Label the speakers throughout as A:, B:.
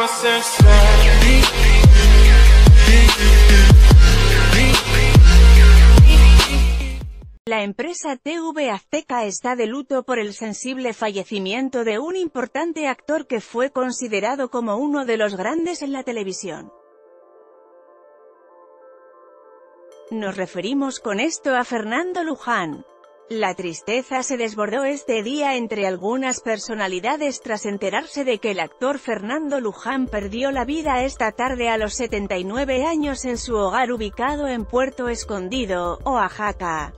A: La empresa TV Azteca está de luto por el sensible fallecimiento de un importante actor que fue considerado como uno de los grandes en la televisión. Nos referimos con esto a Fernando Luján. La tristeza se desbordó este día entre algunas personalidades tras enterarse de que el actor Fernando Luján perdió la vida esta tarde a los 79 años en su hogar ubicado en Puerto Escondido, Oaxaca.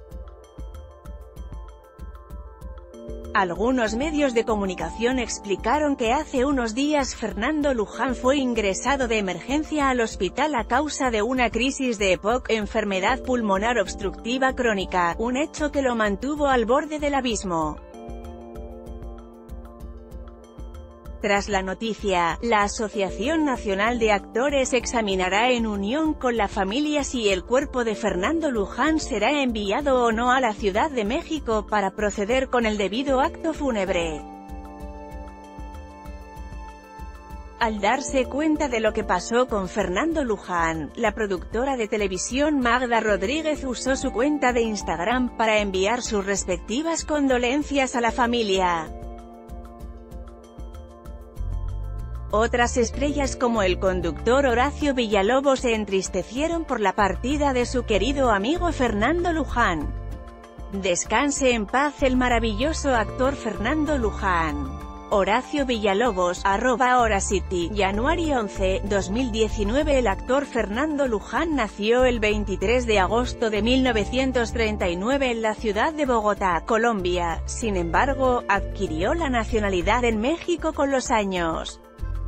A: Algunos medios de comunicación explicaron que hace unos días Fernando Luján fue ingresado de emergencia al hospital a causa de una crisis de EPOC, enfermedad pulmonar obstructiva crónica, un hecho que lo mantuvo al borde del abismo. Tras la noticia, la Asociación Nacional de Actores examinará en unión con la familia si el cuerpo de Fernando Luján será enviado o no a la Ciudad de México para proceder con el debido acto fúnebre. Al darse cuenta de lo que pasó con Fernando Luján, la productora de televisión Magda Rodríguez usó su cuenta de Instagram para enviar sus respectivas condolencias a la familia. Otras estrellas como el conductor Horacio Villalobos se entristecieron por la partida de su querido amigo Fernando Luján. Descanse en paz el maravilloso actor Fernando Luján. Horacio Villalobos, @Horacity, January 11, 2019. El actor Fernando Luján nació el 23 de agosto de 1939 en la ciudad de Bogotá, Colombia. Sin embargo, adquirió la nacionalidad en México con los años.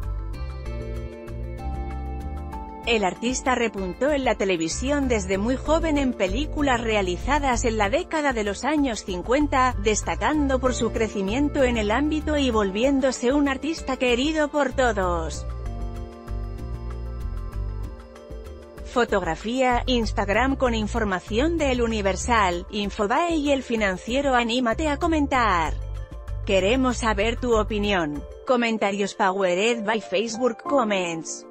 A: El artista repuntó en la televisión desde muy joven en películas realizadas en la década de los años 50, destacando por su crecimiento en el ámbito y volviéndose un artista querido por todos. Fotografía, Instagram con información de El Universal, Infobae y El Financiero. Anímate a comentar. Queremos saber tu opinión. Comentarios powered by Facebook Comments.